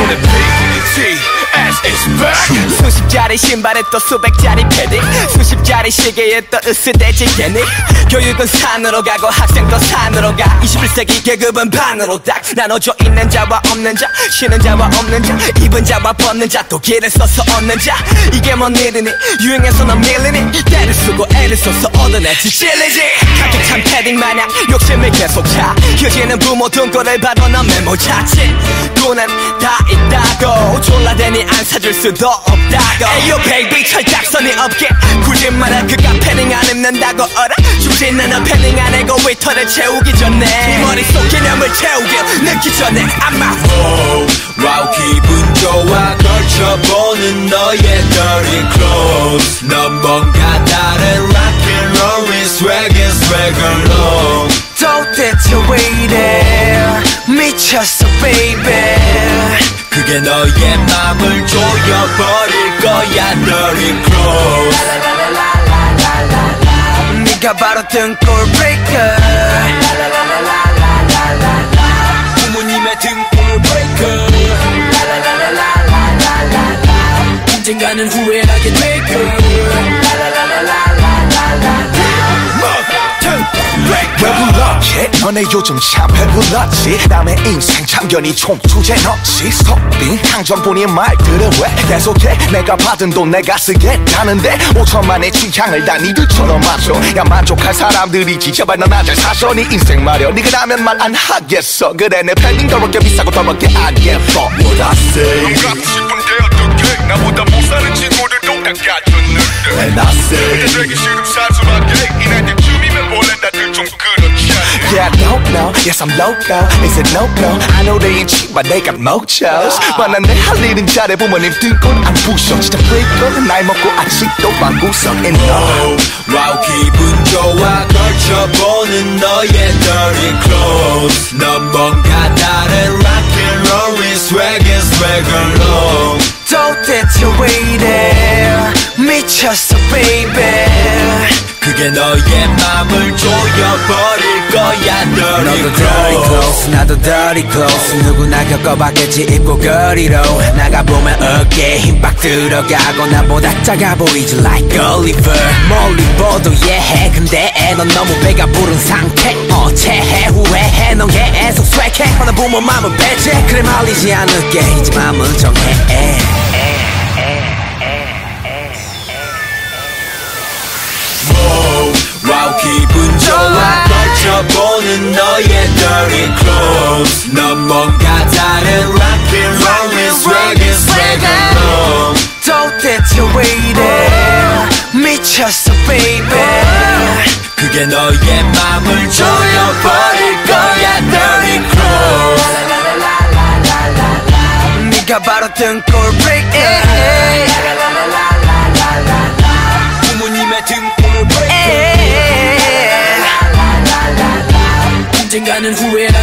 오늘 BTS is back. 수십짜리 신발에 또 수백짜리 패딩, 수십짜리 시계에 또 으스대지 개닉. 교육은 산으로 가고 학생도 산으로 가. 21세기 계급은 반으로 딱 나눠져. 있는 자와 없는 자, 쉬는 자와 없는 자, 입은 자와 벗는 자, 또 길을 써서 얻는 자. 이게 뭔 일이니? 유행해서 넌 밀리니? 때를 쓰고 애를 써서 얻어내지 찔리지. 가득찬 패딩 마냥 욕심을 계속 차. 휴지는 부모 등골을 봐도 넌 메모 자칫. 돈은 다 있다고 졸라대니 안 사줄 수도 없다고. 에이요 베이비 철딱선이 없게 굴지 마라. 그가 패딩 안 입는다고 어라? 죽지 나는 패딩 안 해고 웨이터를 채우기 전에 네 머릿속 개념을 채우길 늦기 전에 아마 와우 기분 좋아 걸쳐보는 너의 dirty clothes. 넌 뭔가 다른 rock and roll is swag alone. 도대체 왜 이래 미쳤어 baby. 그게 너의 맘을 조여버릴 거야 dirty clothes. 네가 바로 등골 breaker. 부모님의 등골 breaker. 언젠가는 후회하게 될 거야. 왜 불렀지? 너네 요즘 참 배불렀지? 남의 인생 참견이 총투제 넣지. 스톱빈 항정뿐인 말들은 왜 계속해? 내가 받은 돈 내가 쓰겠다는데 5천만의 취향을 다 니들처럼 맞춰. 야 만족할 사람들이지 제발 넌 잘 사셔. 네 인생 말여 네가 나면 말 안 하겠어. 그래 내 팬딩 더럽게 비싸고 더럽게 안 예뻐. What I say 넌 갖고 싶은데 어떡해. 나보다 못 사는 친구들도 다 갖췄는데. And I say 근데 되기 싫음 사소하게 이 나이 때쯤이면 원래 다들 좀 그렇지 않니? Yeah, I don't know. Yes, I'm loco. Is it no? I know they ain't cheap, but they got mochos. 만난 내 할 일은 잘해 부모님 등골 안 부셔. 진짜 freak거든 나이 먹고 아직도 방구석에 너. 와우 기분 좋아 걸쳐보는 너의 dirty clothes. 넌 뭔가 다른 rock and roll is swag alone. 도대체 왜 이래 미쳤어 baby. 그게 너의 맘을 조여버릴 거야 dirty 너도 dirty clothes 나도 dirty clothes. 누구나 겪어봤겠지 입고 거리로 나가보면 어깨에 힘 빡 들어가고 나보다 작아 보이지 like Oliver. 멀리 보도 예해 근데 넌 너무 배가 부른 상태. 체해 후회해 넌 계속 swag해. 어느 부모 맘은 배제 그래 말리지 않을게 이제 맘은 정해. 와우 기분 좋아 걸쳐보는 너의 dirty clothes. 넌 뭔가 다른 rock and roll is swag alone. 도대체 왜 이래 미쳤어 baby. 그게 너의 맘을 조여버릴 거야 dirty clothes. 네가 바로 등골 breaker. 부모님의 등골 breaker. 언젠가는 후회